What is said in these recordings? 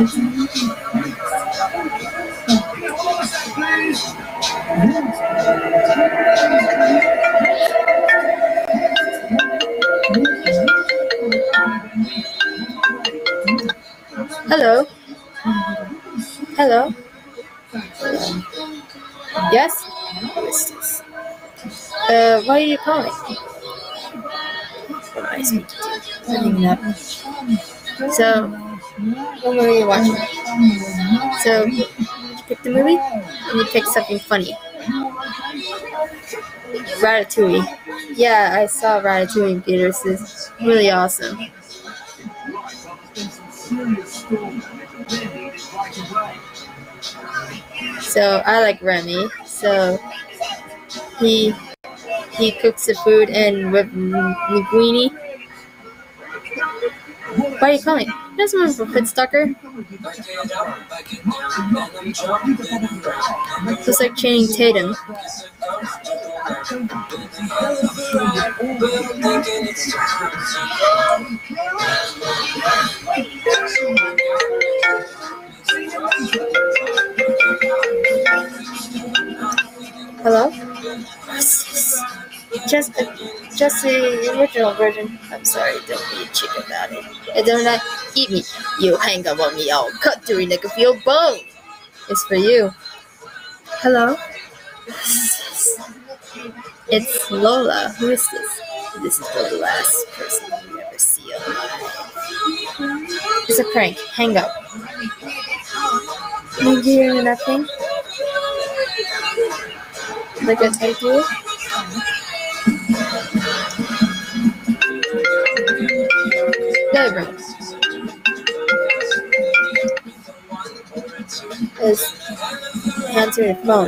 Hello? Hello? Yes? Who is this? Why are you calling? What am I speaking to? Hanging up. So, what movie are you watching? So, you picked the movie? And you picked something funny. Ratatouille. Yeah, I saw Ratatouille in theaters. It's really awesome. So I like Remy. So he cooks the food and with linguine. Why are you calling? That's one for Fittstalker. Looks like Channing Tatum. Hello? Just the original version. I'm sorry, don't be a chick about it. And don't not eat me. You hang up on me, I'll cut through your feel bone. It's for you. Hello? It's Lola. Who is this? This is the last person you ever see alive. It's a prank. Hang up. You hear nothing? Like I told you? There we go. Answer the phone.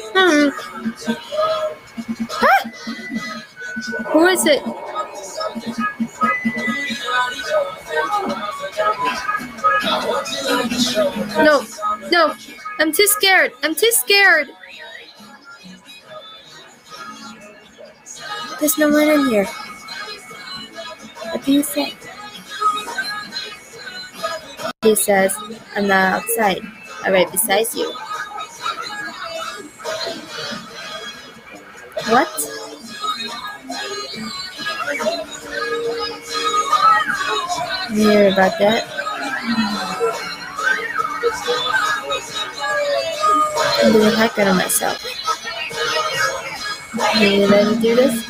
Ah! Who is it? No. I'm too scared. There's no one in here. What do you say? He says, I'm not outside. I'm right beside you. What? You hear about that? I'm doing a heck out of myself. Can you let me do this?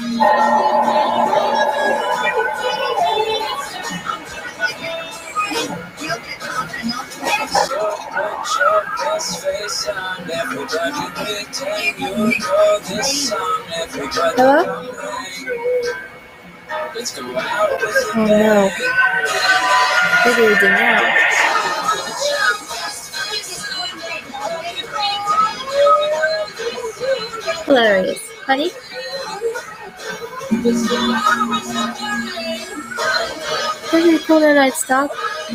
Hello? Oh no. What do we do now? Hilarious. Honey? Can you pull that light stop?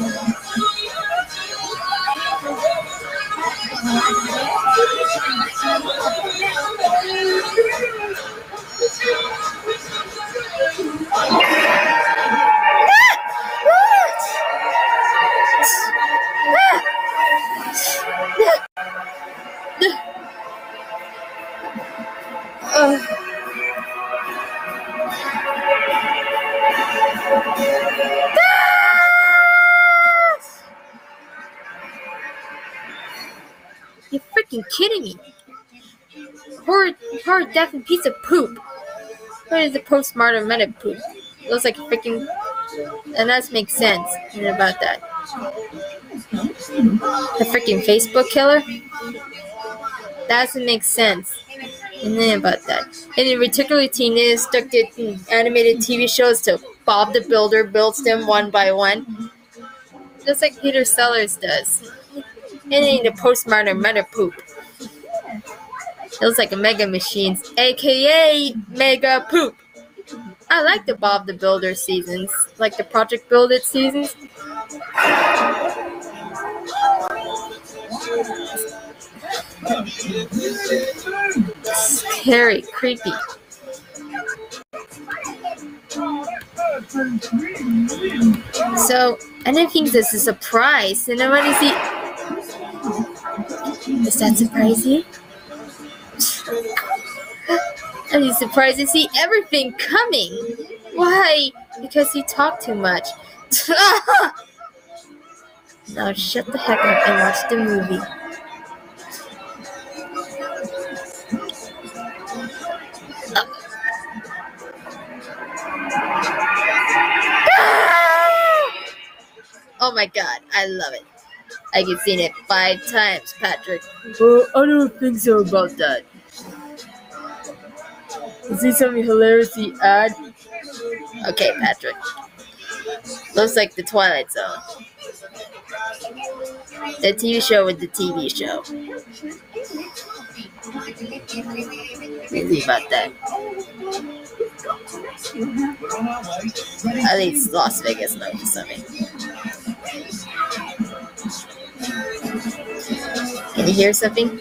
You're freaking kidding me. Horror, death, and piece of poop. What is the postmortem meta poop? It looks like freaking... And that makes sense about that. The freaking Facebook killer? That doesn't make sense. And then about that. And in particular, teenagers stuck to animated TV shows to Bob the Builder builds them one by one. Just like Peter Sellers does. And in the postmodern meta poop. It looks like a Mega Machines, aka Mega Poop. I like the Bob the Builder seasons, like the Project Build It seasons. Scary, creepy. So, And I think this is a surprise. And I want to see. Does that surprise you? Are you surprised to see everything coming? Why? Because you talk too much. Now shut the heck up and watch the movie. Oh my god, I love it. I can seen it 5 times, Patrick. Well, I don't think so about that. Is there something hilarious to add? Okay, Patrick. Looks like the Twilight Zone. The TV show with the TV show. What do you think about that? At least Las Vegas knows something. Can you hear something?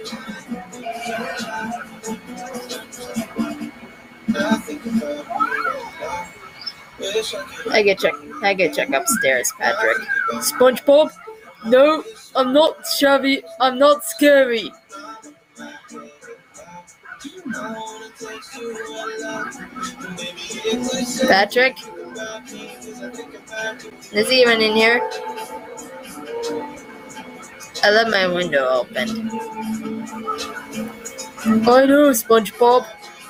I get check upstairs, Patrick. SpongeBob? No, I'm not shabby. I'm not scary. Patrick? Is he even in here? I left my window open. I know, SpongeBob.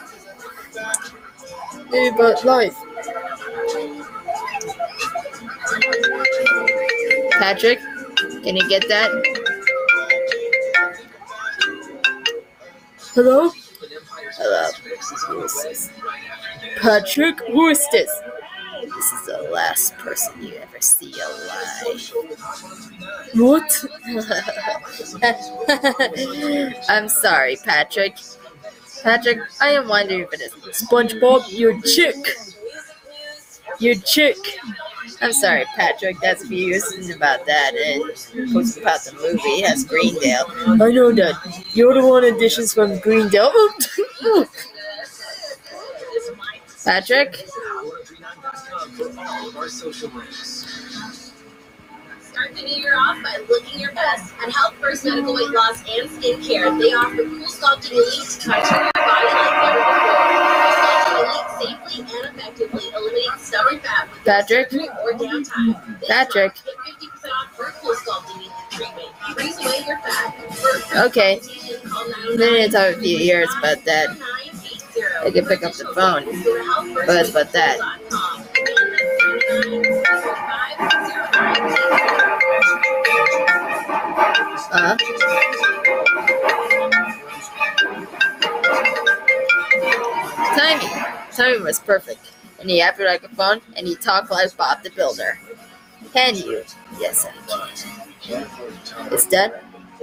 Maybe about life. Patrick, can you get that? Hello? Hello. Who is this? Patrick, who is this? This is the last person you ever see alive. What? I'm sorry, Patrick. Patrick, I am wondering if it is SpongeBob, you chick. You chick. I'm sorry, Patrick. That's views about that and post about the movie has Greendale. I know that. You're the one auditions from Greendale. Patrick? Start the new year off by looking your best. At Health First Medical Weight Loss and Skincare, they offer Cool Sculpting Elite to contour your body like never before. Cool Sculpting Elite safely and effectively eliminates stubborn fat with Patrick? or downtime. Patrick? Get 50% off for Cool Sculpting Elite treatment. Freeze away your fat. Okay. Then it's a few years about that. I can pick up the phone. But it's about that. Timing was perfect. And he acted like a phone, and he talked like Bob the Builder. Can you? Yes, I can. It's done.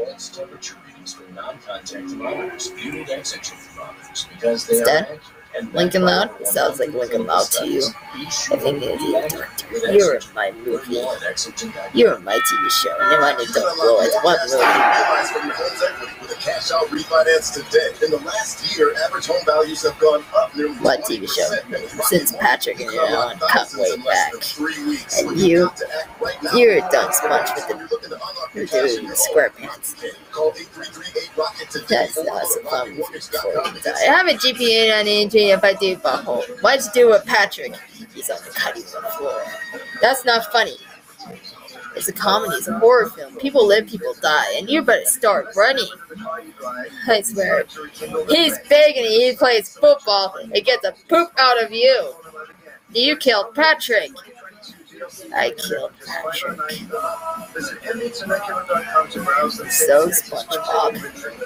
It's done. Lincoln Loud? It sounds like Lincoln Loud to you. I think it is doctor. You're in my movie. You're in my TV show. And if I need to blow it, what movie? With a cash out refinance today. In the last year, average home values have gone up nearly what TV show? Since Patrick and Ellen come way back. And you're a dumb sponge with the square pants. That's awesome. I have a GPA on NJ if I do butthole. What'd you do with Patrick? He's on the cutting room floor. That's not funny. It's a comedy, it's a horror film. People live, people die, and you better start running. I swear. He's big and he plays football and gets a poop out of you. You killed Patrick. I killed Patrick. So, SpongeBob.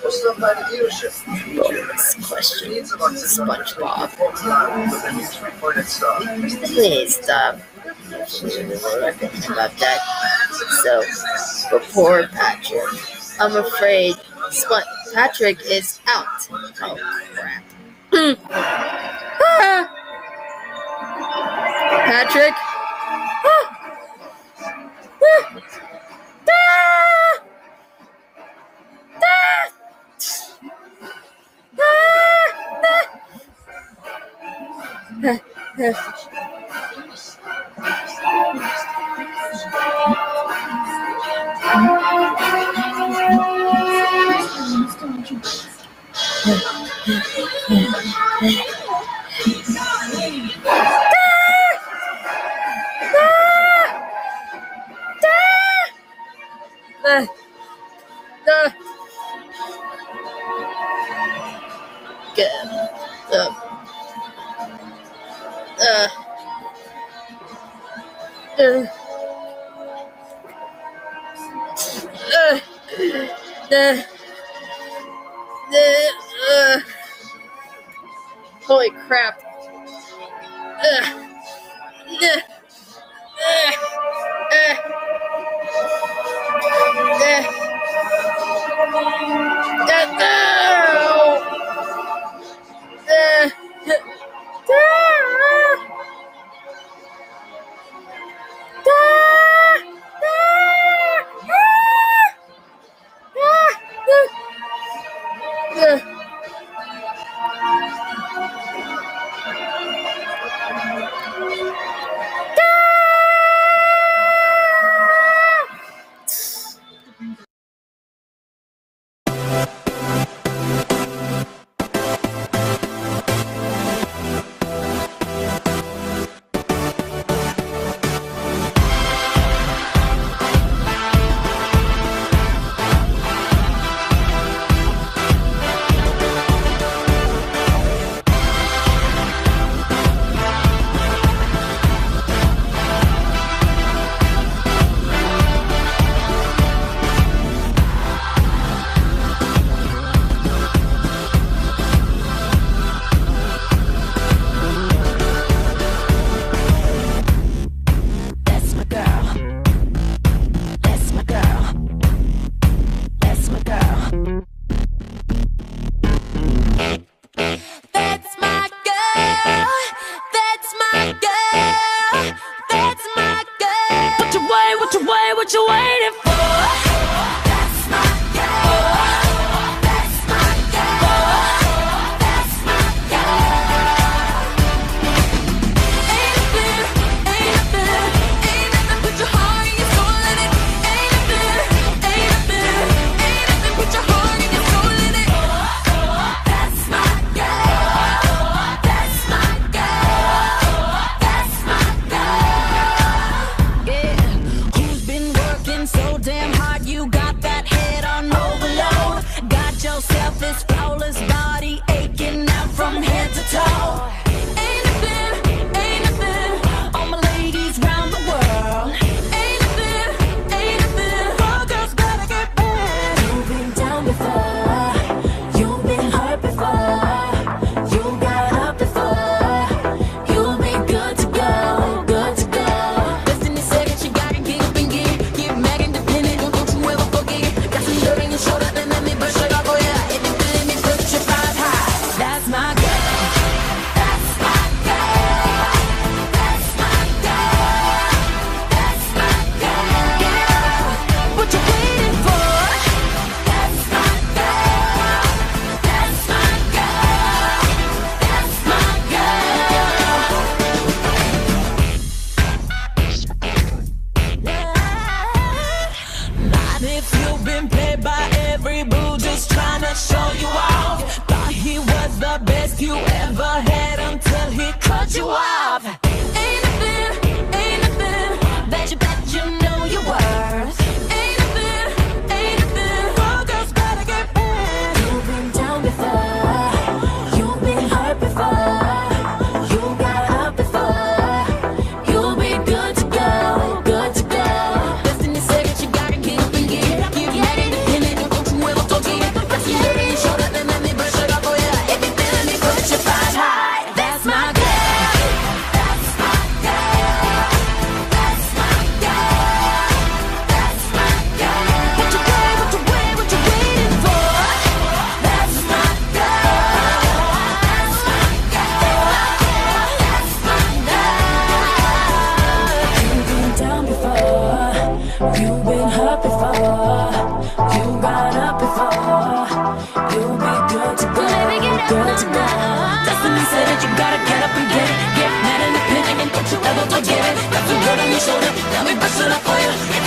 Bonus question. SpongeBob. Please stop. About that. So, for poor Patrick, I'm afraid Patrick is out. Oh, crap. Patrick? Holy crap. What you waiting for? That's my girl. That's my girl. That's my girl. Ain't nothing. Put your heart and your soul in it. Ain't nothing. Put your heart and your soul in it. That's my girl. That's my girl. That's my girl. Yeah. Who's been working so damn hard? You got that head on overload. Got yourself this flawless body aching out from head to toe. Ain't nothing. All my ladies round the world. Ain't nothing. All girls gotta get back. You've been down before. You've been hurt before. You got up before. You'll be good to go. Good to go. Destiny said that you gotta get up and get mad independent. Don't you ever forget. Got some dirt on your shoulder, then let me brush it off. Oh yeah, if you feeling me, put your pride high. That's my girl. That's my girl. That's my girl. That's my girl. What you waiting for? That's my girl. That's my girl. That's my girl. Not if you've been played by every boo, just trying to show you off. Thought he was the best you ever had until he cut you off. Ain't nothing that you know your worth. Ain't nothing. All girls gotta get back. You've been down before. You've been hurt before. You got up before. You'll be good to go. Good to go. Destiny said that you gotta get up and get mad independent. Don't you ever forget. Got some dirt on your shoulder, then let me brush it off. Oh yeah, if you feeling me, put your pride high. That's my girl. That's my girl. That's my girl. That's my girl. What you waiting for? That's my girl. That's my girl. That's my girl. You've been down before. You've been hurt before. You got up before. You'll be good to go. Good to go. Destiny said that you gotta get up and get it. Get mad independent and don't you ever forget it. Got some dirt on your shoulder. Let me brush it up for you.